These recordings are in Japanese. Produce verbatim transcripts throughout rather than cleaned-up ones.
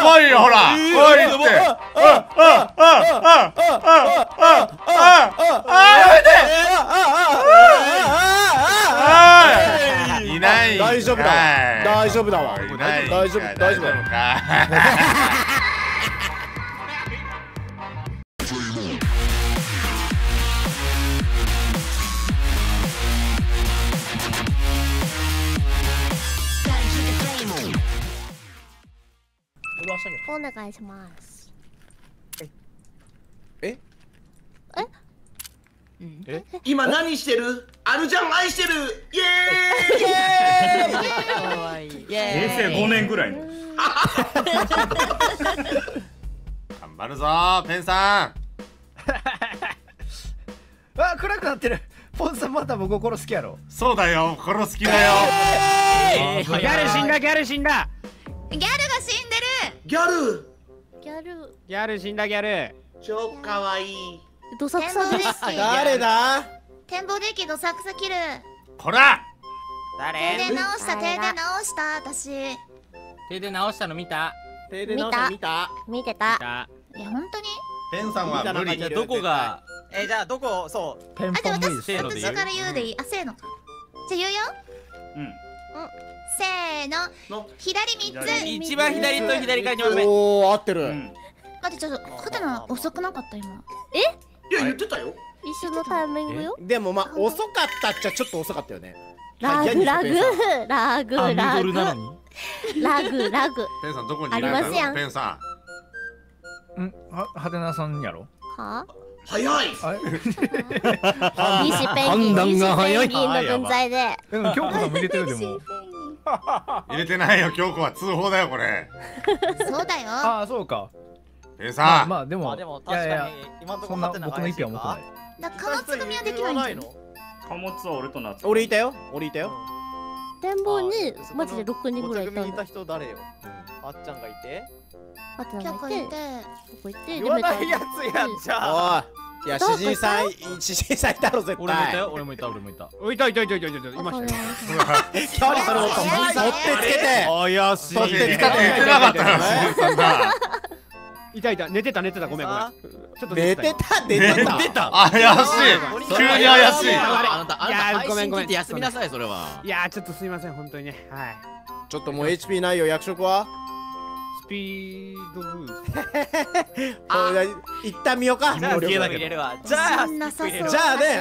重いよほら。おいって。ああああああああやめて。いない。 大丈夫だわ。大丈夫だわ。 いない。 大丈夫大丈夫か。 お願いします。 えええ今何してる？あるじゃん愛してる。イエーイ。 平成ごねんぐらいの。 頑張るぞペンさん。 あ、暗くなってる。ポンさんまた僕を殺す気やろ。 そうだよ、殺す気だよ。 ギャル死んだ、ギャル死んだ。 ギャルが死んでる。 ギャル。 ギャル。 ギャル死んだ、ギャル。 超かわいい。 どさくさです。 誰だ？ 展望デッキどさくさ切る。 こら。 停電直した、停電直した、私。 停電直したの見た？ 停電直した見た？ 見てた。いや、本当に？ ペンさんは無理。 どこが？ え、じゃあどこ、そう。 あ、じゃあ私、私から言うでいい。あ、せーの。じゃあ言うよ。 うん。 せーの。左三つ。 一番左と左から二番目。 おお、合ってる。 待って、ちょっと、ハテナ遅くなかった今。え？ いや、言ってたよ。 一緒のタイミングよ。 でもまあ遅かったっちゃちょっと遅かったよね。 ラグラグラグラグラグラグ。 ペンさんどこにいるの？ペンさん。ん？はハテナさんやろ？ は？ 早い。 西ペンギン、西ペンギンの分際で。 でも京子さんも入れてるでも。 入れてないよ、京子は通報だよこれ。 そうだよ。 ああ、そうか。 ペンさん。 まあでも、 でも確かに今のところ僕の意見は持ってない。 だから貨物組みはできないんじゃん。 貨物は俺と夏。 俺いたよ、俺いたよ。 展望にマジでろくにんぐらいいたんだ。 いた人誰よ？あっちゃんがいて。 あとなんかいて、ここいて、 言わないやつやんじゃん。 おい、いや詩人さん、詩人さんいたろ絶対。 俺もいたよ、俺もいた、俺もいた。 いたいたいたいたいたいた。いましたよ。 距離それを取ってつけて。 怪しい。 取ってつけて。 寝てなかったよ、詩人さんが。 いたいた、寝てた寝てた、ごめんごめん。ちょっと寝てた寝てた。 怪しい。急に怪しい。 あなた、あなた配信聞いて休みなさい、それは。 いや、ちょっとすみません、本当にね。はい。 ちょっともう エイチピー ないよ、役職は？ スピードブースト。一旦見ようか。 じゃあ消えなきゃ入れるわ。じゃあじゃあね。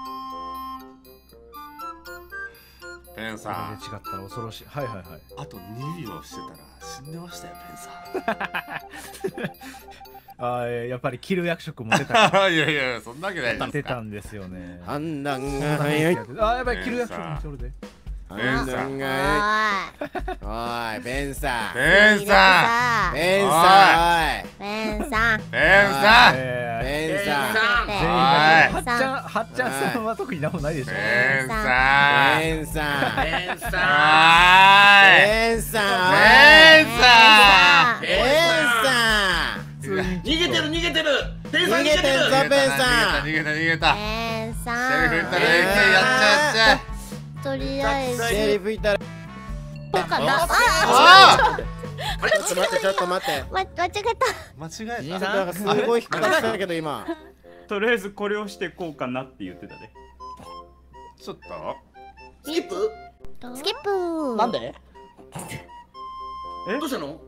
ペンさん。 違ったら恐ろしい。はいはいはい。 あとにびょうしてたら死んでましたよ、ペンさん。 ああ、やっぱりキル役職も出た。 いやいや、そんなわけないです。 出たんですよね。 判断が早い。 ああ、やっぱりキル役職もそれで。 判断が早い。おい、ベンさん。 ペンさん。 ベンさん。 ベンさん。 ペンさん。 ベンさん。 はっちゃん、はっちゃんさんは特になんもないでしょ。 ペンさん。 ベンさん。 ペンさん。 ベンさん。 ペンさん。 ベンさん。 逃げてる逃げてる。ペンさん逃逃げてるぞ、ベンさん。 逃げた逃げた。 ベンさん。 セリフ言ったら一回やっちゃっちゃ。 とりあえず。 セリフいたら。 そうかな。ああ。 ちょっと待って、ちょっと待って。 間違えた。 間違えた。なんかすごい引っかかったけど今。 とりあえずこれをしてこうかなって言ってたで。 ちょっと。 スキップ？ スキップ。 なんで？ え？どうしたの？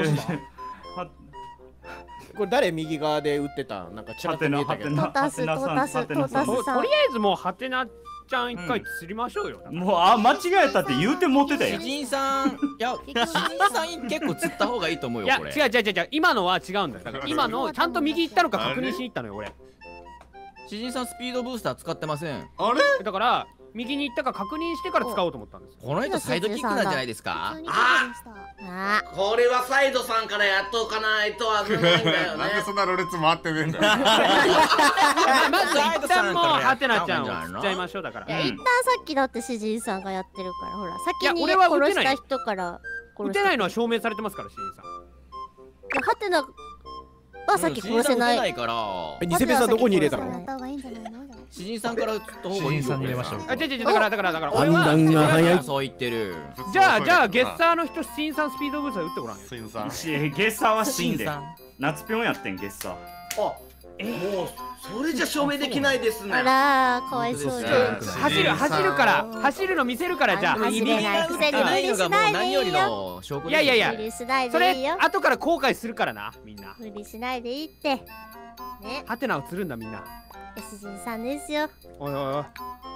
これ誰右側で打ってた？なんかちらっと見えたけど。 トタストタストタスさん。 とりあえずもうハテナちゃん一回釣りましょうよ。 もうあ間違えたって言うて持ってたよ。 詩人さん、いや詩人さん結構釣った方がいいと思うよこれ。 いや違う違う違う違う、今のは違うんだよ。だから今のちゃんと右行ったのか確認しに行ったのよ俺。 詩人さんスピードブースター使ってません。 あれ？ だから右に行ったか確認してから使おうと思ったんです。 この人サイドキックなんじゃないですか？ あ、 これはサイドさんからやっとかないと危ないんだよね。 なんでそんなろれつ回ってねえんだよ。 まず一旦もうハテナちゃんを釣っちゃいましょう。だから。 一旦さっきだって詩人さんがやってるから、ほら先に俺は殺した人から撃てないのは証明されてますから、詩人さん。 ハテナはさっき殺せない。 偽ペンさんどこに入れたの？ やった方がいいんじゃないの？ 詩人さんから取った方がいいよ。 詩人さんに入れましょう。 あ、違う違う、だからだからだから俺は判断が早い。 そう言ってる。 じゃあじゃあゲッサーの人詩人さんスピードブースター打ってごらんよ。 すいません。 しゲッサーは死んで詩人さん夏ぴょんやってんゲッサー。 あ、もうそれじゃ証明できないですね。 あらーかわいそうに。 走る走るから走るの見せるからじゃあ。 走れないくせに無ないのが理しないでもう何よりいいよ。 の証拠いやいやいや無理しないそでいいよ。 れ後から後悔するからなみんな。 無理しないでいいって。ね、 ハテナを釣るんだみんな。 詩人さんですよ。 おいおいおい。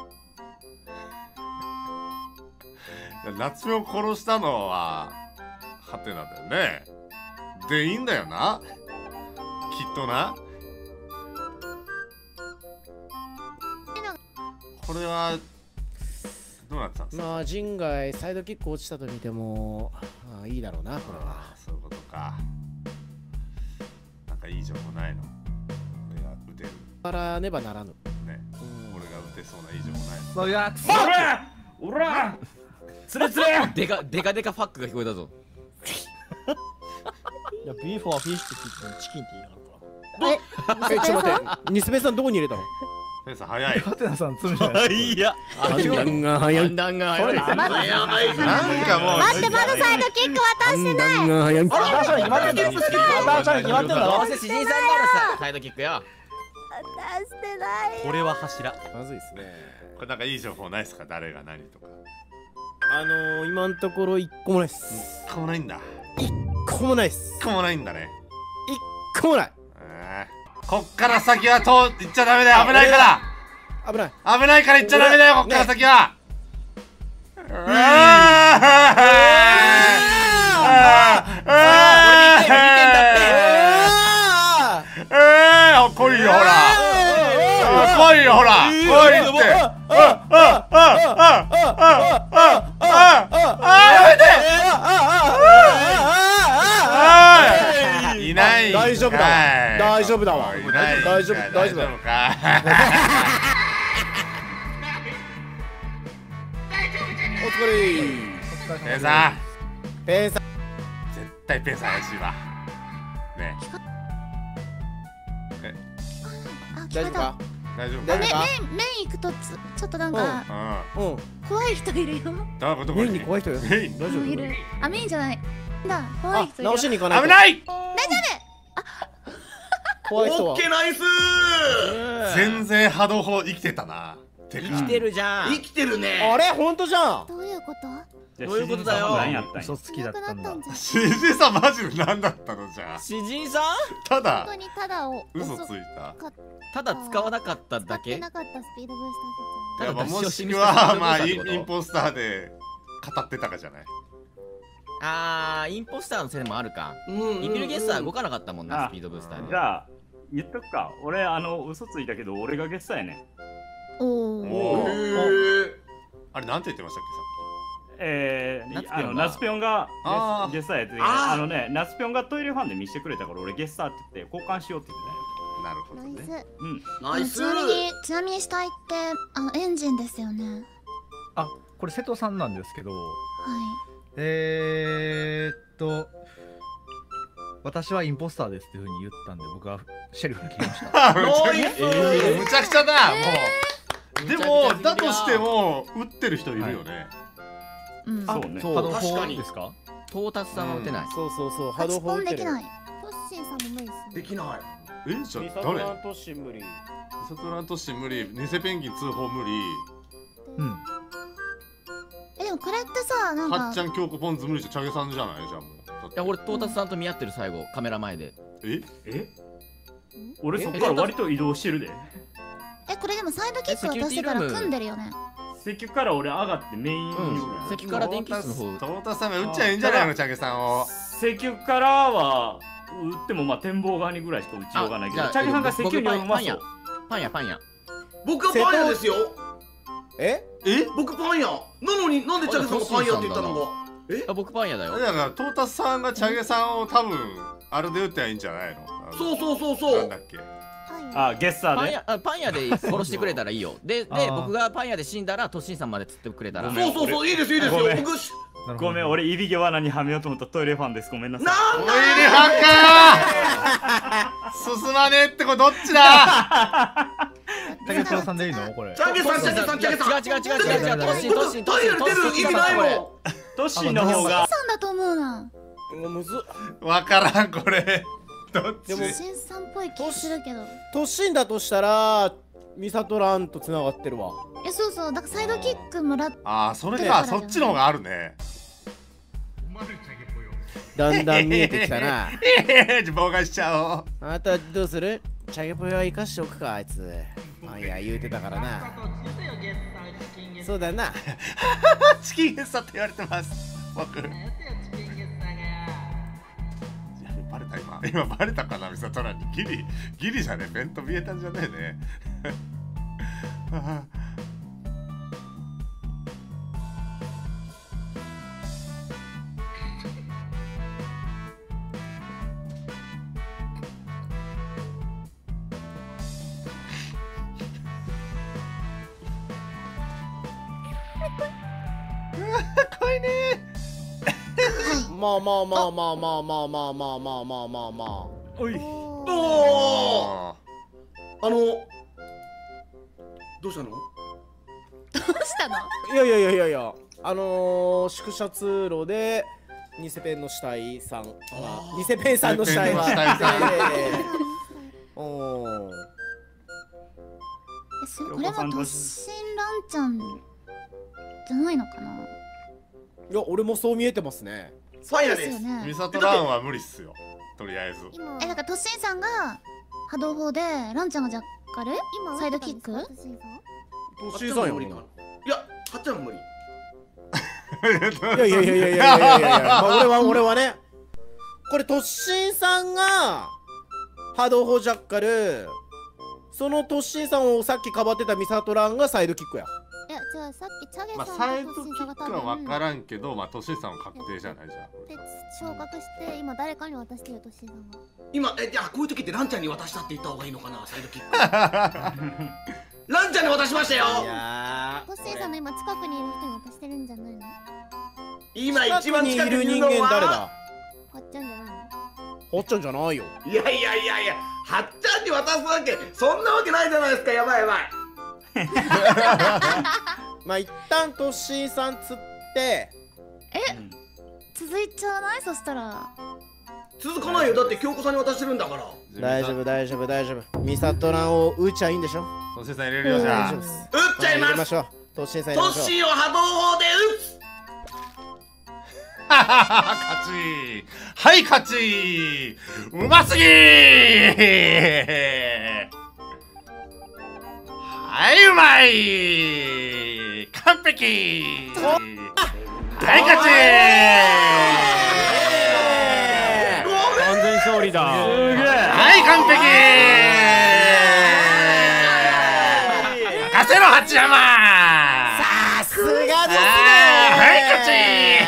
夏目を殺したのはハテナだよね。でいいんだよな、きっとな。これはどうなってたんですか。 まあ人外サイドキック落ちたと見てもあいいだろうなこれは。 あーそういうことか。なんかいい情報ないの。俺が打てるからねばならぬ。 ね。俺が打てそうないい情報ないの。 そうやくそ。 おらつれつれデカデカデカファックが聞こえたぞ。 いや、ビーフはフィッシュって聞いてもチキンって言いながら。 えちょっと待って、ニスベさんどこに入れたの？ ペンさん早い。 ハテナさんつるじゃない。 いや判断が早い。 判断が早い。 やばい。 なんかもう待ってまだサイドキック渡してない。 判断が早い。 あら、ダーシャン決まってんだろ。ダーシャン決まってんだろ。 どうせ詩人さんならさサイドキックよ。 出してない。 これは柱。 まずいですね。 これなんかいい情報ないですか。誰が何とか。 あのー、今のところ一個もないっす。 一個もないんだ。 一個もないっす。 一個もないんだね。 一個もない。 えーこっから先は通行っちゃダメだよ。危ないから危ない。 危ないから行っちゃダメだよ。こっから先は。うわあ来いよほら。来いよほら。来いって。あああああああああやめて。いない。 大丈夫だわ。大丈夫だわ。 いない。 大丈夫大丈夫だ。 か。 お疲れ。 ペンさん。 ペンさん。 絶対ペンさん怪しいわ。ね。 あ、 大丈夫か？ 大丈夫か。 大丈夫か？ メイン行くとつちょっとなんかうん。 うん。 怖い人いるよ。 どこどこメインに怖い人よ。 メイン。 大丈夫？ いる。あ、メインじゃない。だ、怖いあ、 人いる。 直しに行かないと。 危ない。 怖い人はオッ。ケーナイスー。 全然波動砲生きてたな。てか生きてるじゃん。 生きてるね。 あれ本当じゃん。 どういうこと？ どういうことだよ何やったんや。 嘘つきだったんだ。 じゃん。 シージーさんマジで何だったのじゃあ。 詩人さん本ただ当にただを嘘ついた。 ただ使わなかった使ってだけ。 なかったスピードブースいやまあもただ出し惜ししくみしたはまあイスピードブースターってことンインポスターで語ってたかじゃない。 あーインポスターのせいもあるか。 うんリビルゲッサー動かなかったもんなあスピードブースターで。 じゃあ言っとくか。俺あの嘘ついたけど俺がゲッサーやねん。 ターズ。おお。 おへーー。 あれなんて言ってましたっえー、あのナツピョンがナツピョンがあーゲッサーやってて、 あーあのねナツピョンがトイレファンで見せてくれたから俺ゲッサーって言って交換しようって言ってけ。なるほどね。 ナイス。 たよ。うん。 ナイスちなみにちなみに死体ってあのエンジンですよね。 あ、これ瀬戸さんなんですけど、 はい。 えーっと私はインポスターですっていう風に言ったんで僕はシェルフに切りました。 むちゃくちゃえーむちゃくちゃだもう。でもむちゃくちゃだとしても打ってる人いるよね。 うん。 そうね。 そう波動砲確かにですか？ 到達さんは打てない。 そうそうそう。波発動砲打ってる。 音できない。 トッシンさんも無理ですね。 できない。 えじゃミあ誰？ サトラントシ無理。 ミサトラントシ無理。偽ペンギン通報無理。 うん。 えでもこれってさなんかはっちゃん京子ポンズ無理じゃチャゲさんじゃないじゃあもう。 いや俺到達さんと見合ってる最後カメラ前で。 え？ え俺そっから割と移動してるで。 えこれでもサイドキック渡してたら組んでるよね。 石油から俺上がってメインにうん。石油から電気室の方。 トータスさんが打っちゃええんじゃないのチャゲさんを。 石油からは打ってもまあ展望側にぐらいしか打ちようがないけど、 あチャゲさんが石油にはうま僕パンやそう。 パンやパンや。 僕はパン屋ですよ。 え？ え？ 僕パン屋。なのになんでチャゲさんがパン屋って言ったのか。え？ あ僕パンやだよ。 だからトータスさんがチャゲさんを多分あれで打ってはいいんじゃないの？ そうそうそうそうなんだ。っけ？ はあ、ゲッサーで。 パン屋あパン屋で殺してくれたらいいよ。でであー僕がパン屋で死んだらトッシンさんまで釣ってくれたら。 そうそうそういいですいいですよごめん。 僕しなるほどごめん、俺いびげ罠にはめようと思ったトイレファンです。ごめんなさい。 なんだトイレハンかー進まねえってこれどっちだい。 一郎さんでいいのこれ。 チャゲさんチャゲさんチャゲさん。 違う違う違う違う違う。トッシートッシートットイレ出る意味ないもん。 トッシーの方が。 さんだと思うな。 むずっ。 わからんこれ。どっち？ トシンさんっぽい気するけど。 トッシーだとしたらミサトランと繋がってるわ。 え、そうそう、だからサイドキックもらっああ、それか、そっちの方があるね。 だんだん見えてきたな。 妨害しちゃおう。 あなたどうする？チャゲポヨは生かしておくか、あいつ。あ、いや、言うてたからな。そうだな。 チキンゲッサって言われてます。僕。やべ、バレた今。今バレたかな、ミサトラに。ギリ、ギリじゃね、ベント見えたんじゃねえね。怖いねまあまあまあまあまあまあまあまあまあまあまあまあ。 おい。 おお。あの。どうしたの？ どうしたの？ いやいやいやいやいや、あのー、宿舎通路でニセペンの死体さんが、ニセペンさんの死体がおお。 え、それこれはトッシンランちゃんじゃないのかな。 いや、俺もそう見えてますね。 そうですよね。 ミサトランは無理っすよ。とりあえず。 え、だからトッシンさんが波動砲でランちゃんがジャッカル、サイドキック。 トッシーさんよ。 いや、はっちゃんは無理。 いやいやいやいやいやいやいやいや、まあ俺は俺はね、これトッシンさんが波動砲ジャッカル、そのトッシンさんをさっきかばってたミサトランがサイドキックや。 いや、じゃあさっきチャゲさんとまあサイドトッキッシンさんが多クは分分からんけど、まあトシさんは確定じゃないじゃん。 で昇格して今誰かに渡してるトッシンさんが。 今、え、じゃあこういう時ってランちゃんに渡したって言った方がいいのかな、サイドキック。ランちゃんに渡しましたよ。 いやトッシンさんの今近くにいる人に渡してるんじゃないの？ 今一番にい近くる人にいるのは間誰だ？ はっちゃんじゃないの？ ほっちゃんじゃないよ。 いやいやいやいや、はっちゃんに渡すわけそんなわけないじゃないですか。やばいやばい。 まあ一旦トッシンさん釣って、 え、続いちゃわない？そしたら続かないよ、だって京子さんに渡してるんだから。 大丈夫大丈夫大丈夫。ミサトランを打っちゃいいんでしょ。 トシさん入れるよじゃあ。 大丈夫です。 打っちゃいます。 入れましょう。トッシンさん入トッれましょう。 シーを波動砲で打つ。 勝ち。はい勝ち。うますぎー。はい、うまい。完璧。はい勝ち。 完全勝利だ。すげえ。 はい完璧。任せろ八山。 さすがですね。 はい勝ち。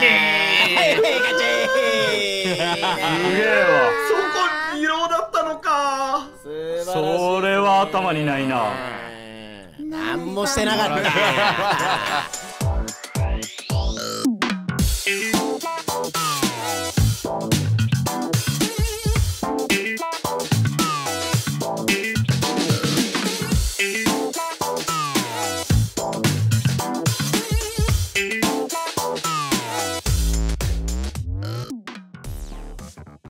すげえわ。 そこ色だったのか。 そそれは頭にないな。 なんもしてなかった。